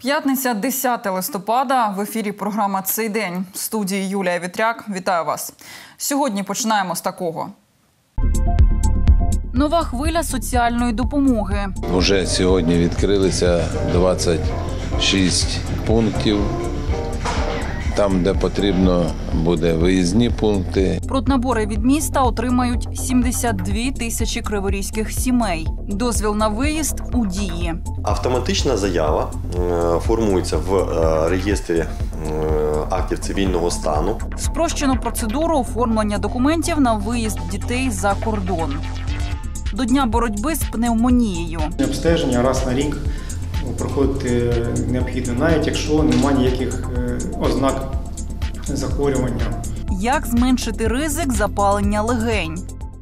П'ятниця, 10 листопада. В ефірі програма «Цей день». В студії Юлія Вітряк. Вітаю вас. Сьогодні починаємо з такого. Нова хвиля соціальної допомоги. Уже сьогодні відкрилися 26 пунктів. Там, де потрібно, буде виїзні пункти. Проднабори від міста отримають 72 тисячі криворізьких сімей. Дозвіл на виїзд у дії. Автоматична заява формується в реєстрі актів цивільного стану. Спрощену процедуру оформлення документів на виїзд дітей за кордон. До Дня боротьби з пневмонією. Обстеження раз на рік проходити необхідно, навіть якщо немає ніяких ознак захворювання. Як зменшити ризик запалення легень?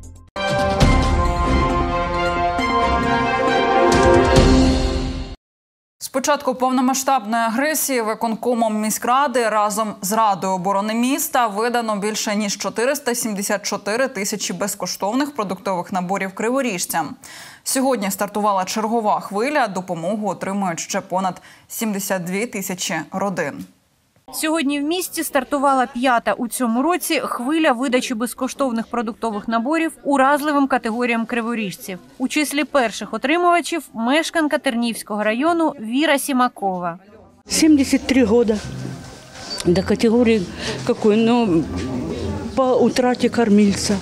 З початку повномасштабної агресії виконкомом міськради разом з Радою оборони міста видано більше ніж 474 тисячі безкоштовних продуктових наборів криворіжцям. Сьогодні стартувала чергова хвиля, допомогу отримують ще понад 72 тисячі родин. Сьогодні в місті стартувала 5-та у цьому році хвиля видачі безкоштовних продуктових наборів уразливим категоріям криворіжців. У числі перших отримувачів – мешканка Тернівського району Віра Сімакова. 73 года. До категории какой? Ну, по утрате кормильца.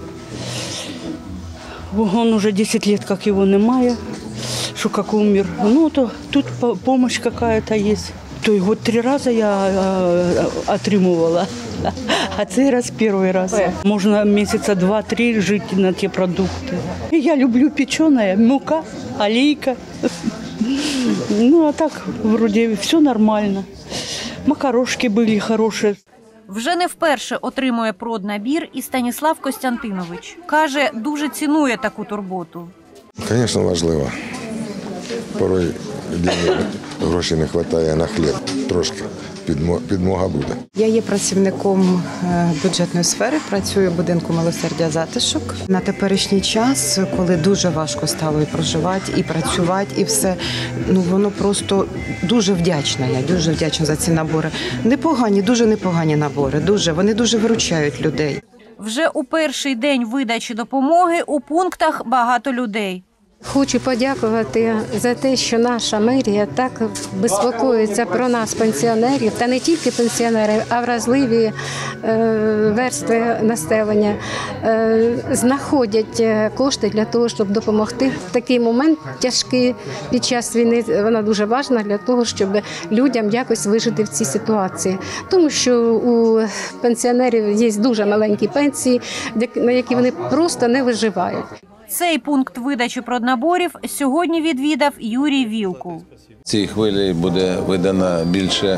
Он уже 10 лет, как его немає, что как умер. Ну, то тут помощь какая-то есть. То його 3 рази я отримувала, а цей раз перший раз. Можна місяця 2-3 жити на ті продукти. Я люблю печене, мука, олійка. Ну, а так, вроде, все нормально. Макарошки були хороші. Вже не вперше отримує проднабір і Станіслав Костянтинович. Каже, дуже цінує таку турботу. Звісно, важливо. Порой грошей не вистачає на хліб. Трошки підмога буде. Я є працівником бюджетної сфери, працюю в будинку милосердя «Затишок». На теперішній час, коли дуже важко стало і проживати, і працювати, і все, ну воно просто дуже вдячна. Я дуже вдячна за ці набори. Непогані, дуже непогані набори. Вони дуже виручають людей. Вже у перший день видачі допомоги у пунктах багато людей. Хочу подякувати за те, що наша мерія так безпокоїться про нас, пенсіонерів, та не тільки пенсіонерів, а вразливі верстви населення. Знаходять кошти для того, щоб допомогти. В такий момент тяжкий під час війни, вона дуже важлива для того, щоб людям якось вижити в цій ситуації. Тому що у пенсіонерів є дуже маленькі пенсії, на які вони просто не виживають. Цей пункт видачі проднаборів сьогодні відвідав Юрій Вілкул. Цій хвилі буде видано більше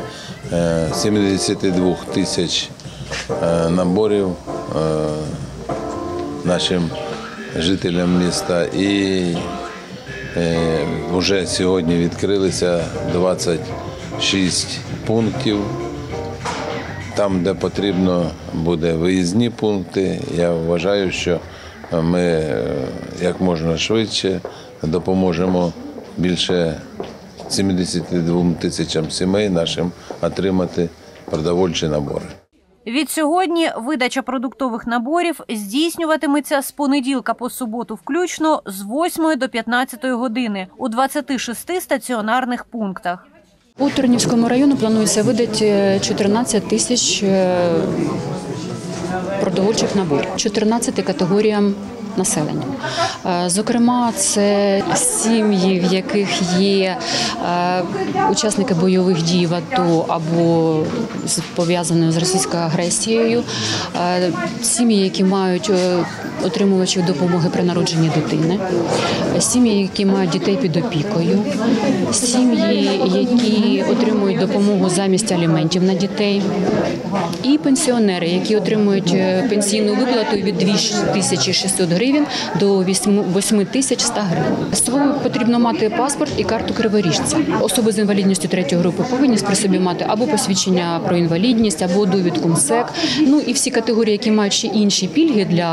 72 тисяч наборів нашим жителям міста. І вже сьогодні відкрилися 26 пунктів. Там, де потрібно, буде виїзні пункти. Я вважаю, що ми як можна швидше допоможемо більше 72 тисячам сімей нашим отримати продовольчі набори. Відсьогодні видача продуктових наборів здійснюватиметься з понеділка по суботу включно з 8 до 15 години у 26 стаціонарних пунктах. У Тернівському районі планується видати 14 тисяч продовольчих наборів 14 категоріям населення. Зокрема, це сім'ї, в яких є учасники бойових дій в АТО або пов'язані з російською агресією, сім'ї, які мають отримувачів допомоги при народженні дитини, сім'ї, які мають дітей під опікою, сім'ї, які отримують допомогу замість аліментів на дітей, і пенсіонери, які отримують пенсійну виплату від 2600 гривень до 8100 гривень. З собою потрібно мати паспорт і карту криворіжця. Особи з інвалідністю 3-ї групи повинні при собі мати або посвідчення про інвалідність, або довідку МСЕК. Ну і всі категорії, які мають ще інші пільги для видачі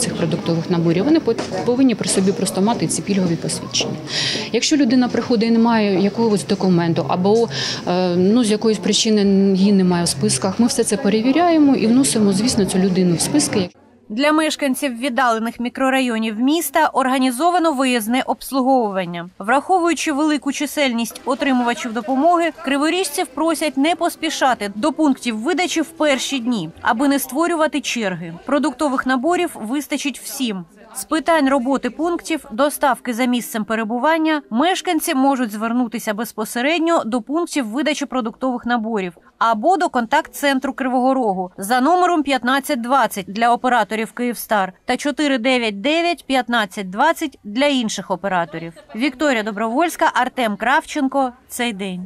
цих продуктових наборів, вони повинні при собі просто мати ці пільгові посвідчення. Якщо людина приходить і не має якогось документу або з якоїсь причини її немає в списках, ми все це перевіряємо і вносимо, звісно, цю людину в списки. Для мешканців віддалених мікрорайонів міста організовано виїзне обслуговування. Враховуючи велику чисельність отримувачів допомоги, криворіжців просять не поспішати до пунктів видачі в перші дні, аби не створювати черги. Продуктових наборів вистачить всім. З питань роботи пунктів, доставки за місцем перебування, мешканці можуть звернутися безпосередньо до пунктів видачі продуктових наборів або до контакт-центру Кривого Рогу за номером 1520 для операторів «Київстар» та 499 1520 для інших операторів. Вікторія Добровольська, Артем Кравченко. Цей день.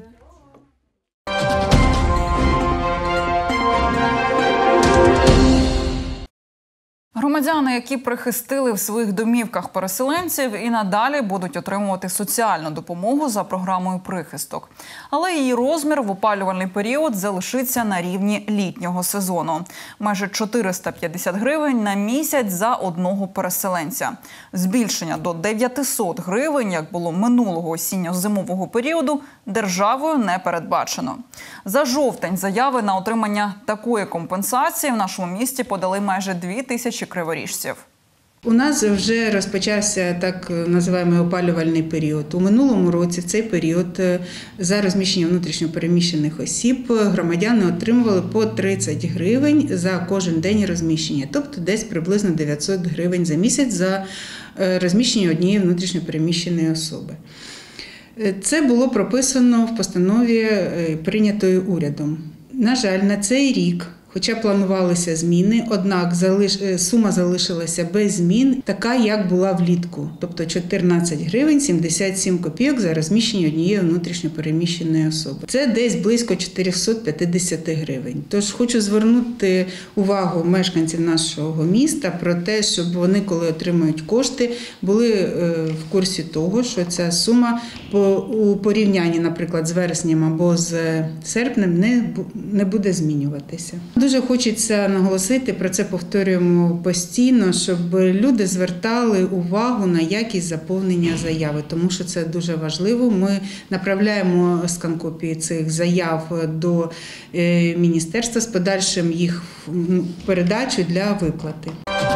Громадяни, які прихистили в своїх домівках переселенців, і надалі будуть отримувати соціальну допомогу за програмою «Прихисток». Але її розмір в опалювальний період залишиться на рівні літнього сезону. Майже 450 гривень на місяць за одного переселенця. Збільшення до 900 гривень, як було минулого осінньо-зимового періоду, державою не передбачено. За жовтень заяви на отримання такої компенсації в нашому місті подали майже 2000 криворіжців. У нас вже розпочався так називаємий опалювальний період. У минулому році в цей період за розміщення внутрішньопереміщених осіб громадяни отримували по 30 гривень за кожен день розміщення, тобто десь приблизно 900 гривень за місяць за розміщення однієї внутрішньопереміщеної особи. Це було прописано в постанові, прийнятої урядом. На жаль, на цей рік, хоча планувалися зміни, однак сума залишилася без змін, така, як була влітку. Тобто 14 гривень 77 копійок за розміщення однієї внутрішньопереміщеної особи. Це десь близько 450 гривень. Тож хочу звернути увагу мешканців нашого міста про те, щоб вони, коли отримують кошти, були в курсі того, що ця сума у порівнянні, наприклад, з вереснем або з серпнем не буде змінюватися. Дуже хочеться наголосити, про це повторюємо постійно, щоб люди звертали увагу на якість заповнення заяви, тому що це дуже важливо. Ми направляємо скан-копії цих заяв до міністерства з подальшим їх передачею для виплати.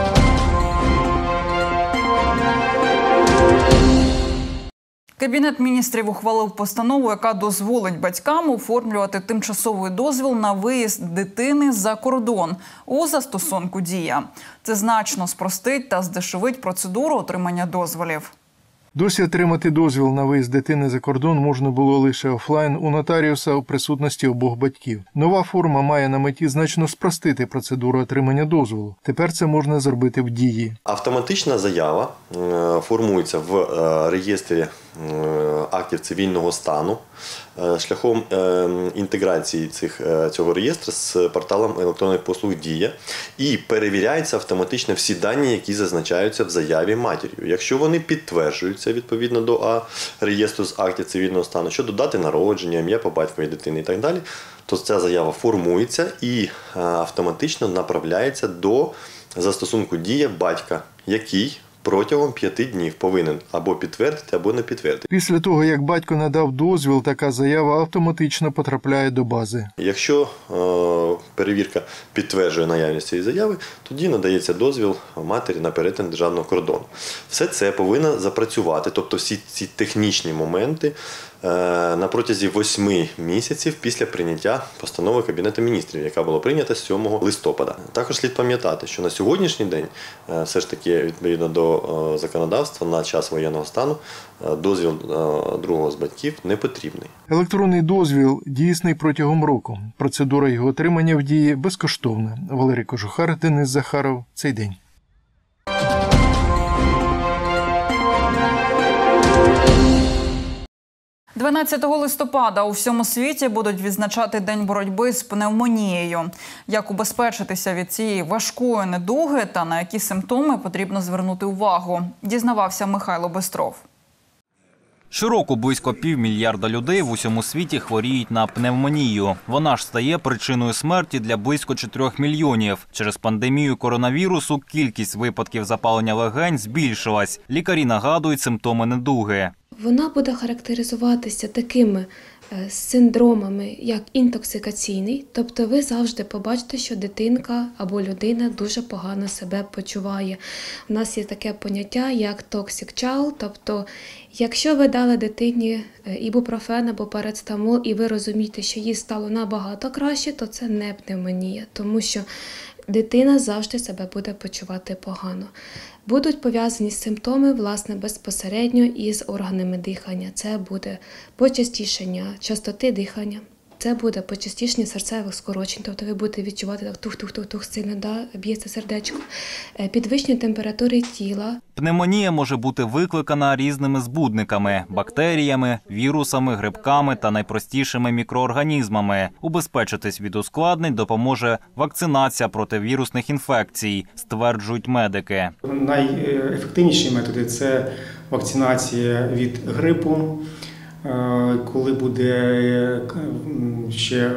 Кабінет міністрів ухвалив постанову, яка дозволить батькам оформлювати тимчасовий дозвіл на виїзд дитини за кордон у застосунку «Дія». Це значно спростить та здешевить процедуру отримання дозволів. Досі отримати дозвіл на виїзд дитини за кордон можна було лише офлайн у нотаріуса у присутності обох батьків. Нова форма має на меті значно спростити процедуру отримання дозволу. Тепер це можна зробити в «Дії». Автоматична заява формується в реєстрі актів цивільного стану шляхом інтеграції цього реєстру з порталом електронних послуг «Дія» і перевіряються автоматично всі дані, які зазначаються в заяві матір'ю. Якщо вони підтверджуються відповідно до реєстру з актів цивільного стану, щодо дати народження, ім'я по батькові дитини і так далі, то ця заява формується і автоматично направляється до застосунку «Дія» батька, який протягом 5 днів повинен або підтвердити, або не підтвердити. Після того, як батько надав дозвіл, така заява автоматично потрапляє до бази. Якщо перевірка підтверджує наявність цієї заяви, тоді надається дозвіл матері на перетин державного кордону. Все це повинно запрацювати, тобто всі ці технічні моменти на протязі 8 місяців після прийняття постанови Кабінету міністрів, яка була прийнята 7 листопада. Також слід пам'ятати, що на сьогоднішній день, все ж таки, відповідно до законодавства, на час воєнного стану дозвіл другого з батьків не потрібний. Електронний дозвіл дійсний протягом року. Процедура його отримання в «Дії» безкоштовна. Валерій Кожухар, Денис Захаров. Цей день. 12 листопада у всьому світі будуть відзначати День боротьби з пневмонією. Як убезпечитися від цієї важкої недуги та на які симптоми потрібно звернути увагу, дізнавався Михайло Бистров. Щороку близько 500 мільйона людей в усьому світі хворіють на пневмонію. Вона ж стає причиною смерті для близько 4 мільйонів. Через пандемію коронавірусу кількість випадків запалення легень збільшилась. Лікарі нагадують симптоми недуги. Вона буде характеризуватися такими синдромами, як інтоксикаційний, тобто ви завжди побачите, що дитинка або людина дуже погано себе почуває. У нас є таке поняття, як toxic child, тобто якщо ви дали дитині ібупрофен або парацетамол і ви розумієте, що їй стало набагато краще, то це не пневмонія, тому що дитина завжди себе буде почувати погано. Будуть пов'язані симптоми, власне, безпосередньо із органами дихання. Це буде почастішення частоти дихання, це буде почастішення серцевих скорочень, тобто ви будете відчувати так тух-тух-тух сильно, б'ється сердечко, підвищення температури тіла. Пневмонія може бути викликана різними збудниками – бактеріями, вірусами, грибками та найпростішими мікроорганізмами. Убезпечитись від ускладнень допоможе вакцинація проти вірусних інфекцій, стверджують медики. Найефективніші методи – це вакцинація від грипу, коли буде ще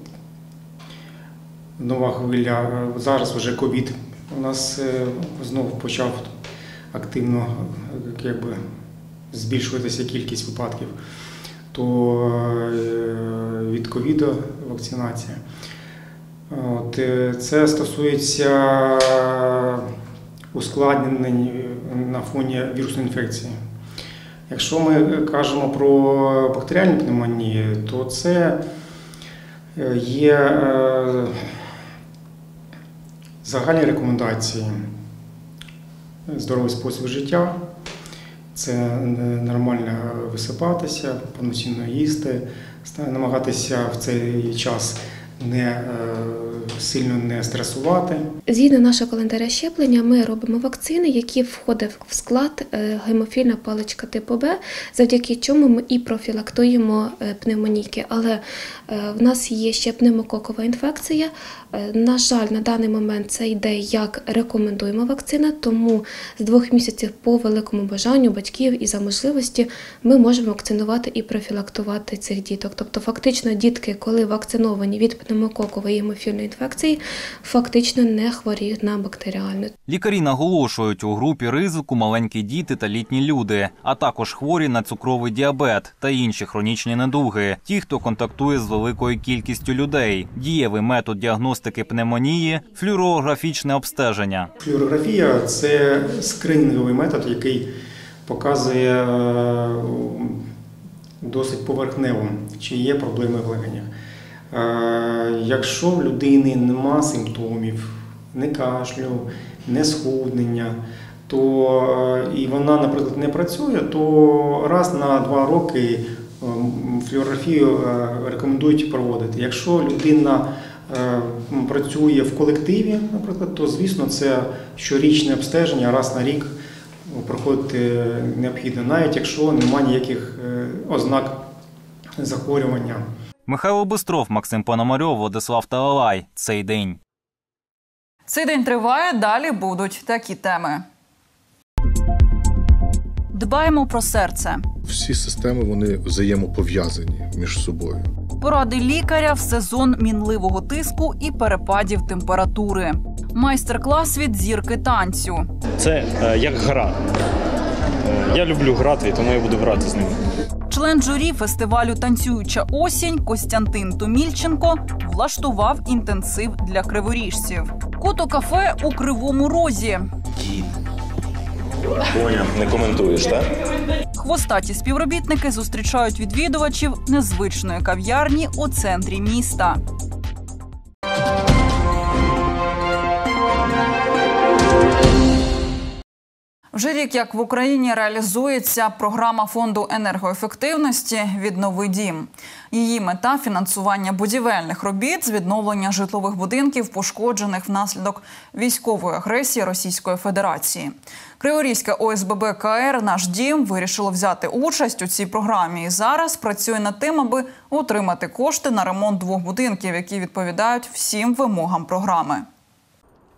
нова хвиля, зараз вже ковід у нас знову почав активно збільшуватися кількість випадків, то від ковіду вакцинація. Це стосується ускладнень на фоні вірусної інфекції. Якщо ми кажемо про бактеріальні пневмонії, то це є загальні рекомендації. Здоровий спосіб життя, це нормально висипатися, повноцінно їсти, намагатися в цей час сильно не стресувати. Згідно нашого календаря щеплення, ми робимо вакцини, які входять в склад гемофільна паличка типу Б, завдяки чому ми і профілактуємо пневмонійки. Але в нас є ще пневмококова інфекція. На жаль, на даний момент це йде як рекомендуємо вакцина, тому з 2 місяців по великому бажанню батьків і за можливості ми можемо вакцинувати і профілактувати цих діток. Тобто фактично дітки, коли вакциновані від пневмококової і гемофільної інфекції, фактично не хворіють на бактеріальну. Лікарі наголошують, у групі ризику маленькі діти та літні люди, а також хворі на цукровий діабет та інші хронічні недуги. Ті, хто контактує з великою кількістю людей. Дієвий метод діагностики пневмонії – флюорографічне обстеження. Флюорографія – це скринінговий метод, який показує досить поверхнево, чи є проблеми в легенях. Якщо в людини нема симптомів, не кашлю, не схуднення, то і вона, наприклад, не працює, то раз на 2 роки флюорографію рекомендують проводити. Якщо людина працює в колективі, наприклад, то, звісно, це щорічне обстеження, раз на рік проходити необхідно, навіть якщо немає ніяких ознак захворювання. Михайло Бистров, Максим Пономарьов, Владислав Талалай. Цей день. Цей день триває, далі будуть такі теми. Дбаємо про серце. Всі системи, вони взаємопов'язані між собою. Поради лікаря в сезон мінливого тиску і перепадів температури. Майстер-клас від зірки танцю. Це як гра. Я люблю грати, тому я буду грати з ними. Член журі фестивалю «Танцююча осінь» Костянтин Томільченко влаштував інтенсив для криворіжців. Кото-кафе у Кривому Розі. Поняв, не коментуєш, так? Хвостаті співробітники зустрічають відвідувачів незвичної кав'ярні у центрі міста. Вже рік, як в Україні реалізується програма Фонду енергоефективності «Віднови дім». Її мета – фінансування будівельних робіт з відновлення житлових будинків, пошкоджених внаслідок військової агресії Російської Федерації. Криворізьке ОСББ КР «Наш дім» вирішило взяти участь у цій програмі і зараз працює над тим, аби отримати кошти на ремонт 2 будинків, які відповідають всім вимогам програми.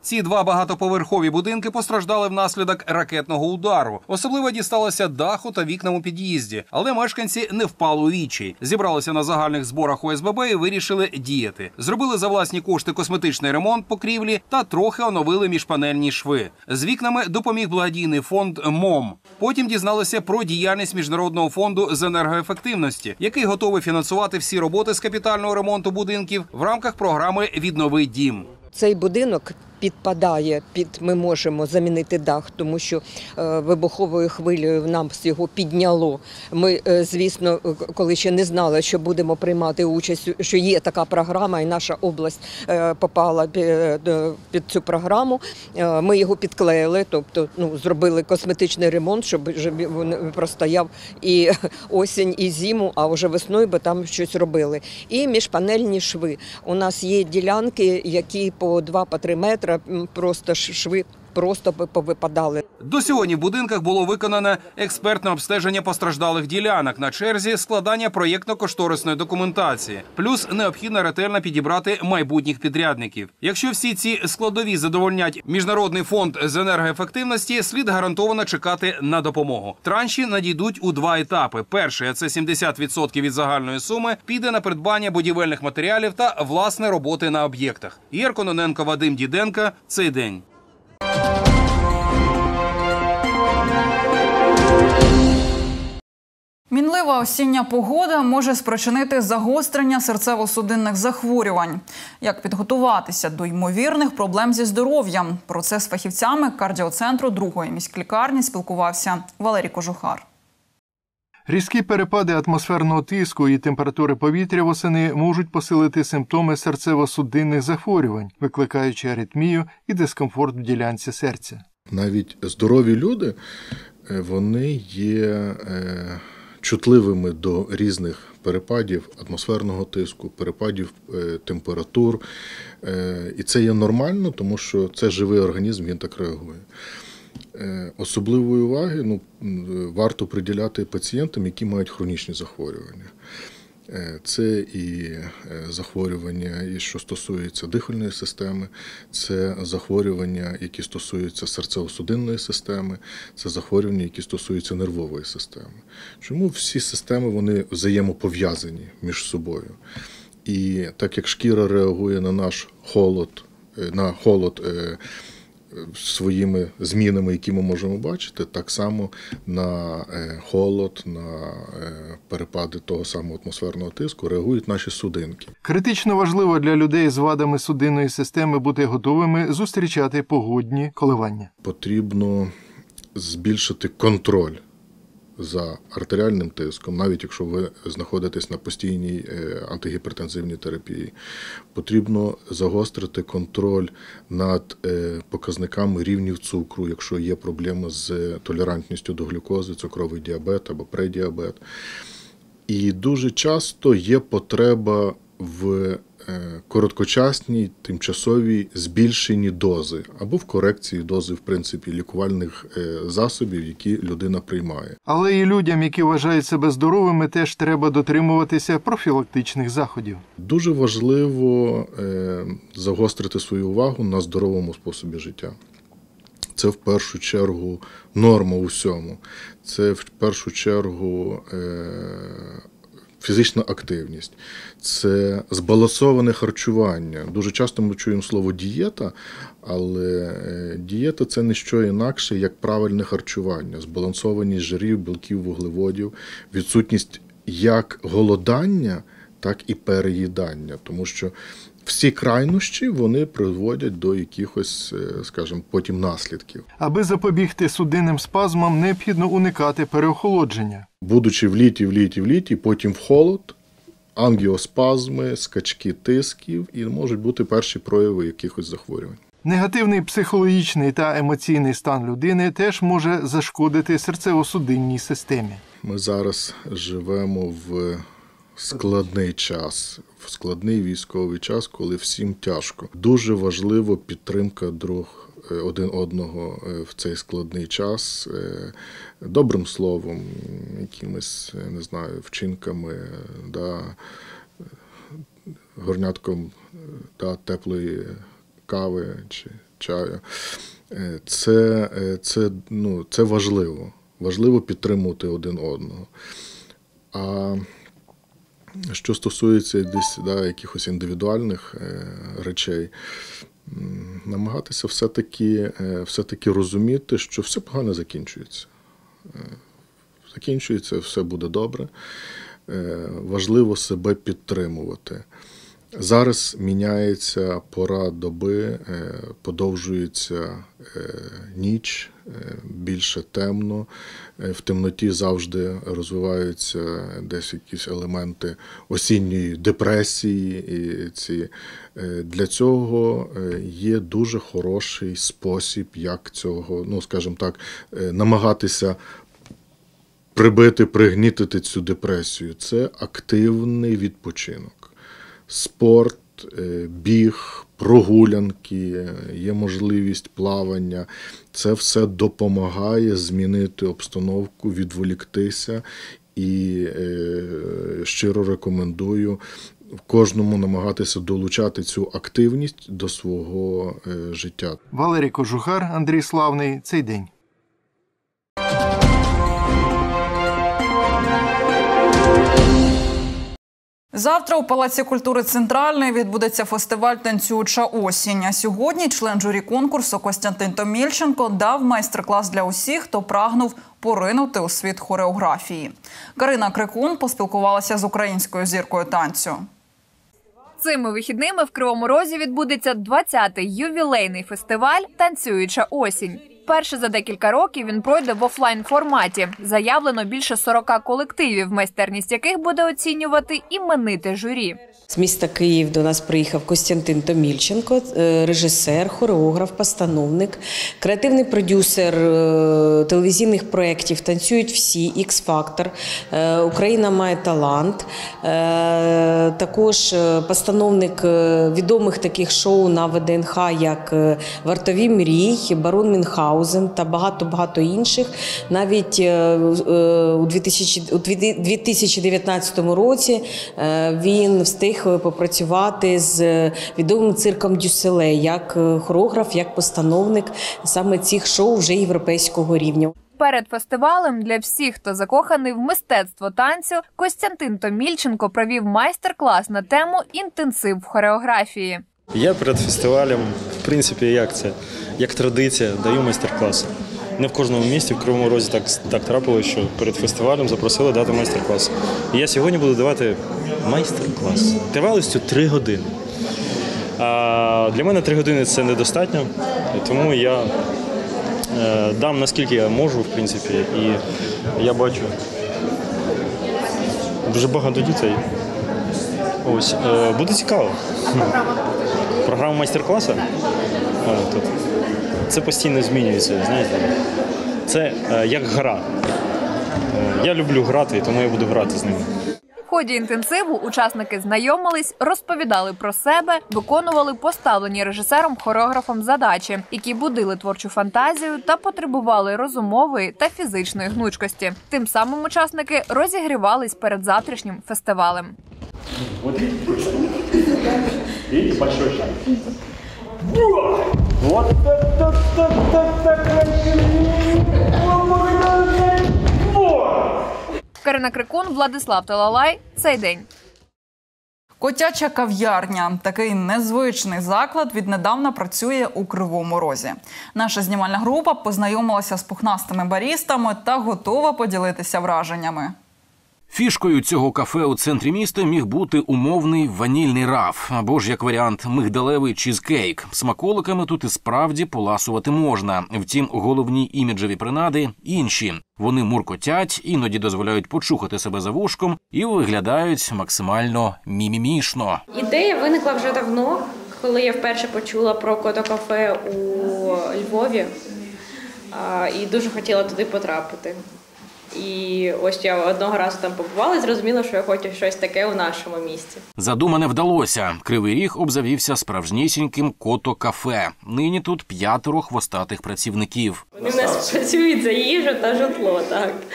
Ці два багатоповерхові будинки постраждали внаслідок ракетного удару. Особливо дісталося даху та вікнам у під'їзді. Але мешканці не впали у відчай. Зібралися на загальних зборах ОСББ і вирішили діяти. Зробили за власні кошти косметичний ремонт покрівлі та трохи оновили міжпанельні шви. З вікнами допоміг благодійний фонд МОМ. Потім дізналися про діяльність Міжнародного фонду з енергоефективності, який готовий фінансувати всі роботи з капітального ремонту будинків в рамках програми «Віднови дім». Цей будинок підпадає ми можемо замінити дах, тому що вибуховою хвилею нам його підняло. Ми, звісно, коли ще не знали, що будемо приймати участь, що є така програма, і наша область попала під цю програму, ми його підклеїли, тобто зробили косметичний ремонт, щоб він простояв і осінь, і зиму, а вже весною би там щось робили. І міжпанельні шви. У нас є ділянки, які по 2-3 метри, просто шви просто повипадали. До сьогодні в будинках було виконане експертне обстеження постраждалих ділянок. На черзі складання проєктно-кошторисної документації. Плюс необхідно ретельно підібрати майбутніх підрядників. Якщо всі ці складові задовольнять Міжнародний фонд з енергоефективності, слід гарантовано чекати на допомогу. Транші надійдуть у 2 етапи. Перший, а це 70% від загальної суми, піде на придбання будівельних матеріалів та власне роботи на об'єктах. Ігор Кононенко, Вадим Діденко. Цей день. Мінлива осіння погода може спричинити загострення серцево-судинних захворювань. Як підготуватися до ймовірних проблем зі здоров'ям? Про це з фахівцями кардіоцентру 2-ї міськлікарні спілкувався Валерій Кожухар. Різкі перепади атмосферного тиску і температури повітря восени можуть посилити симптоми серцево-судинних захворювань, викликаючи аритмію і дискомфорт в ділянці серця. Навіть здорові люди, вони є чутливими до різних перепадів атмосферного тиску, перепадів температур. І це є нормально, тому що це живий організм, він так реагує. Особливої уваги варто приділяти пацієнтам, які мають хронічні захворювання. Це і захворювання, що стосуються дихальної системи, це захворювання, які стосуються серцево-судинної системи, це захворювання, які стосуються нервової системи. Чому всі системи вони взаємопов'язані між собою? І так як шкіра реагує на наш холод, своїми змінами, які ми можемо бачити, так само на холод, на перепади того самого атмосферного тиску реагують наші судинки. Критично важливо для людей з вадами судинної системи бути готовими зустрічати погодні коливання. Потрібно збільшити контроль за артеріальним тиском, навіть якщо ви знаходитесь на постійній антигіпертензивній терапії. Потрібно загострити контроль над показниками рівнів цукру, якщо є проблеми з толерантністю до глюкози, цукровий діабет або предіабет. І дуже часто є потреба в короткочасній, тимчасовій збільшенні дози або в корекції дози, в принципі, лікувальних засобів, які людина приймає. Але і людям, які вважають себе здоровими, теж треба дотримуватися профілактичних заходів. Дуже важливо загострити свою увагу на здоровому способі життя. Це в першу чергу норма у всьому. Це в першу чергу фізична активність, це збалансоване харчування. Дуже часто ми чуємо слово «дієта», але дієта – це не що інакше, як правильне харчування, збалансованість жирів, білків, вуглеводів, відсутність як голодання, так і переїдання, тому що всі крайнощі, вони приводять до якихось, скажімо, потім наслідків. Аби запобігти судинним спазмам, необхідно уникати переохолодження. Будучи в літі, потім в холод, ангіоспазми, скачки тисків і можуть бути перші прояви якихось захворювань. Негативний психологічний та емоційний стан людини теж може зашкодити серцево-судинній системі. Ми зараз живемо в складний час, в складний військовий час, коли всім тяжко. Дуже важлива підтримка один одного в цей складний час, добрим словом, якимись, не знаю, вчинками, горнятком теплої кави чаю. Це важливо. Важливо підтримувати один одного. А що стосується десь якихось індивідуальних речей, намагатися все-таки розуміти, що все погано закінчується. Закінчується, все буде добре. Важливо себе підтримувати. Зараз міняється пора доби, подовжується ніч, більше темно. В темноті завжди розвиваються десь якісь елементи осінньої депресії. Для цього є дуже хороший спосіб, як цього, скажімо так, намагатися пригнітити цю депресію. Це активний відпочинок. Спорт, біг, прогулянки, є можливість плавання. Це все допомагає змінити обстановку, відволіктися і щиро рекомендую кожному намагатися долучати цю активність до свого життя. Валерій Кожухар, Андрій Славний. Цей день. Завтра у Палаці культури «Центральний» відбудеться фестиваль «Танцююча осінь». А сьогодні член журі конкурсу Костянтин Томільченко дав майстер-клас для усіх, хто прагнув поринути у світ хореографії. Карина Крикун поспілкувалася з українською зіркою танцю. Цими вихідними в Кривому Розі відбудеться 20-й ювілейний фестиваль «Танцююча осінь». Вперше за декілька років він пройде в офлайн-форматі. Заявлено більше 40 колективів, майстерність яких буде оцінювати імените журі. З міста Київ до нас приїхав Костянтин Томільченко, режисер, хореограф, постановник, креативний продюсер телевізійних проєктів «Танцюють всі», «Ікс-фактор», «Україна має талант», також постановник відомих таких шоу на ВДНХ, як «Вартові мрій», «Барон Мюнхгаузен» та багато-багато інших. Навіть у 2019 році він встиг попрацювати з відомим цирком Дюсселе як хореограф, як постановник саме цих шоу вже європейського рівня. Перед фестивалем для всіх, хто закоханий в мистецтво танцю, Костянтин Томільченко провів майстер-клас на тему «Інтенсив в хореографії». Я перед фестивалем, в принципі, як традиція, даю майстер-класи. Не в кожному місті, в Кривому Розі так трапилося, що перед фестивалем запросили дати майстер-клас. І я сьогодні буду давати майстер-клас тривалістю 3 години. А для мене 3 години – це недостатньо, тому я дам наскільки я можу, в принципі, і я бачу дуже багато дітей. Ось, буде цікаво. Програма майстер-класу? Це постійно змінюється, знаєте. Це як гра. Я люблю грати, тому я буду грати з ними. В ході інтенсиву учасники знайомились, розповідали про себе, виконували поставлені режисером-хореографом задачі, які будили творчу фантазію та потребували розумової та фізичної гнучкості. Тим самим учасники розігрівались перед завтрашнім фестивалем. Видите, большой шаг. Вот так. Карина Крикун, Владислав Талалай. Цей день. Котяча кав'ярня. Такий незвичний заклад віднедавна працює у Кривому Розі. Наша знімальна група познайомилася з пухнастими барістами та готова поділитися враженнями. Фішкою цього кафе у центрі міста міг бути умовний ванільний раф, або ж, як варіант, мигдалевий чізкейк. Смаколиками тут і справді поласувати можна. Втім, головні іміджеві принади інші. Вони муркотять, іноді дозволяють почухати себе за вушком і виглядають максимально мімімішно. Ідея виникла вже давно, коли я вперше почула про кото-кафе у Львові і дуже хотіла туди потрапити. І ось я одного разу там побувала і зрозуміла, що я хочу щось таке у нашому місті. Задумане вдалося. Кривий Ріг обзавівся справжнісіньким кото-кафе. Нині тут 5 хвостатих працівників. Вони в нас працюють за їжу та житло, так.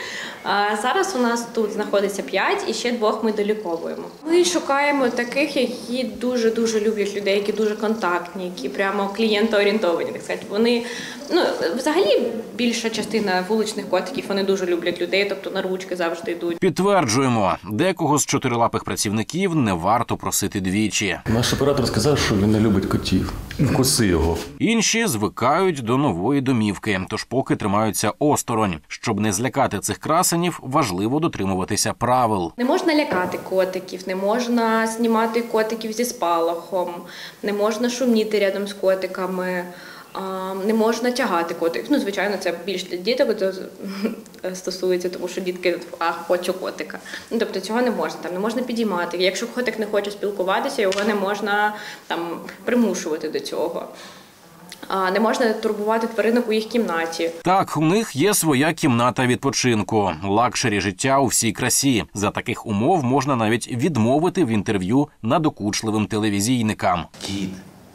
Зараз у нас тут знаходиться 5 і ще 2 ми доліковуємо. Ми шукаємо таких, які дуже люблять людей, які дуже контактні, які прямо клієнтоорієнтовані, так сказати. Вони, взагалі, більша частина вуличних котиків, вони дуже люблять людей, тобто на ручки завжди йдуть. Підтверджуємо, декого з чотирилапих працівників не варто просити двічі. Наш оператор сказав, що він не любить котів. Вкуси його. Інші звикають до нової домівки, тож поки тримаються осторонь. Щоб не злякати цих красенів, важливо дотримуватися правил. Не можна лякати котиків, не можна знімати котиків зі спалахом, не можна шуміти рядом з котиками, не можна тягати котиків. Звичайно, це більш для діток стосується, тому що дітки хочу котика. Тобто цього не можна, не можна підіймати. Якщо котик не хоче спілкуватися, його не можна примушувати до цього. Не можна турбувати тваринок у їх кімнаті. Так, у них є своя кімната відпочинку. Лакшері життя у всій красі. За таких умов можна навіть відмовити в інтерв'ю надокучливим телевізійникам. Кіт.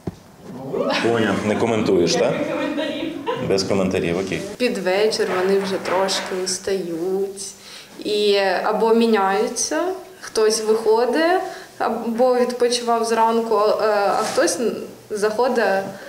Поняв, не коментуєш, так? Без коментарів, окей. Під вечір вони вже трошки устають і або міняються, хтось виходить, або відпочивав зранку, а хтось заходить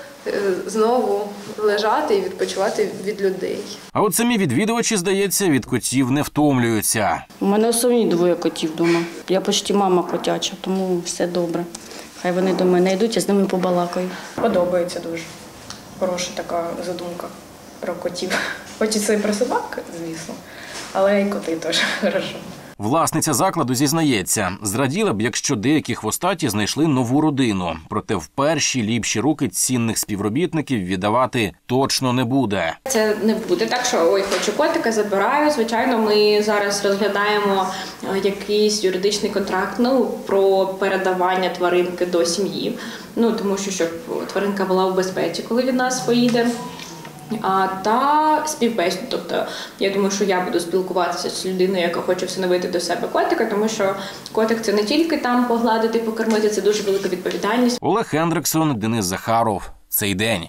знову лежати і відпочивати від людей. А от самі відвідувачі, здається, від котів не втомлюються. У мене основні 2 котів вдома. Я почти мама котяча, тому все добре. Хай вони до мене йдуть, я з ними побалакаю. Подобається дуже. Хороша така задумка про котів. Хочеться і про собак, звісно, але і коти теж хорошо. Власниця закладу зізнається, зраділа б, якщо деякі хвостаті знайшли нову родину. Проте в перші ліпші руки цінних співробітників віддавати точно не буде. Це не буде так, що ой, хочу котика, забираю. Звичайно, ми зараз розглядаємо якийсь юридичний контракт про передавання тваринки до сім'ї. Тому що щоб тваринка була в безпеці, коли від нас поїде. Та співбесіду. Тобто, я думаю, що я буду спілкуватися з людиною, яка хоче всиновити до себе котика, тому що котик – це не тільки там погладити, покормити, це дуже велика відповідальність. Олег Хендриксон, Денис Захаров. Цей день.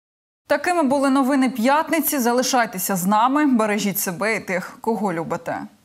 Такими були новини п'ятниці. Залишайтеся з нами, бережіть себе і тих, кого любите.